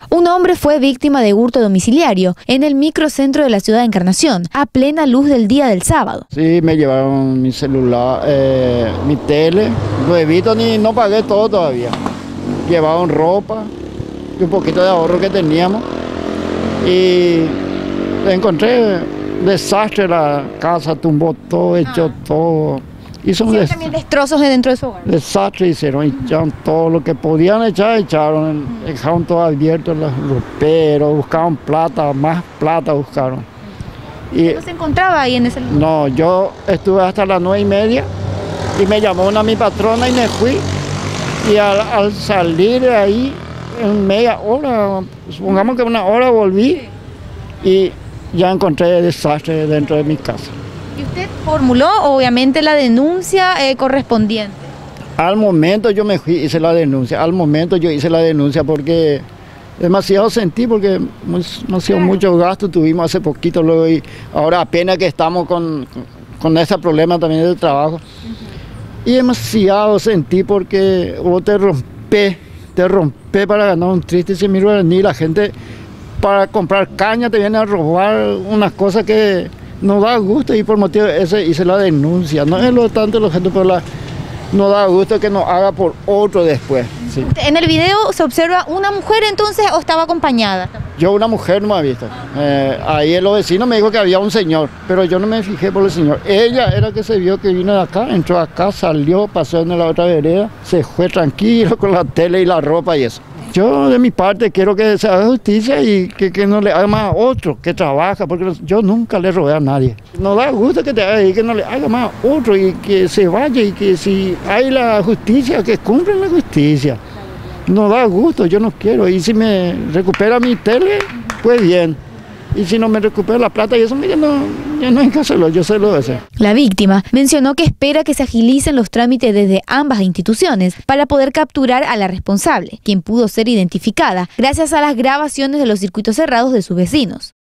Un hombre fue víctima de hurto domiciliario en el microcentro de la ciudad de Encarnación, a plena luz del día del sábado. Sí, me llevaron mi celular, mi tele, nuevito, no pagué todo todavía. Llevaron ropa y un poquito de ahorro que teníamos. Y encontré desastre, la casa tumbó todo, echó todo. Hicieron también destrozos dentro de su hogar. Desastre hicieron, echaron todo lo que podían echar, echaron, dejaron todo abierto, los roperos, buscaron plata, más plata buscaron. Y ¿no se encontraba ahí en ese lugar? No, yo estuve hasta las 9:30 y me llamó mi patrona y me fui. Y al salir de ahí, en media hora, supongamos que una hora volví y ya encontré desastre dentro de mi casa. ¿Y usted formuló obviamente la denuncia correspondiente? Al momento yo me fui, hice la denuncia, porque demasiado sentí, porque demasiado mucho gasto tuvimos hace poquito luego y ahora apenas que estamos con ese problema también del trabajo. Y demasiado sentí porque vos te rompé para ganar un triste semiguaraní, la gente para comprar caña te viene a robar unas cosas que no da gusto y por motivo de ese hice la denuncia. No es lo tanto la gente, pero no da gusto que nos haga por otro después. Sí. ¿En el video se observa una mujer entonces o estaba acompañada? Yo una mujer no me ha visto. Ahí los vecinos me dijo que había un señor, pero yo no me fijé por el señor. Ella era que se vio que vino de acá, entró acá, salió, pasó en la otra vereda, se fue tranquilo con la tele y la ropa y eso. Yo de mi parte quiero que se haga justicia y que no le haga más a otro que trabaja, porque yo nunca le robé a nadie. No da gusto que te haga y que no le haga más a otro y que se vaya y que si hay la justicia, que cumplan la justicia. No da gusto, yo no quiero. Y si me recupera mi tele, pues bien. Y si no me recupera la plata y eso, ya no hay que hacerlo, yo sé lo de hacer. La víctima mencionó que espera que se agilicen los trámites desde ambas instituciones para poder capturar a la responsable, quien pudo ser identificada gracias a las grabaciones de los circuitos cerrados de sus vecinos.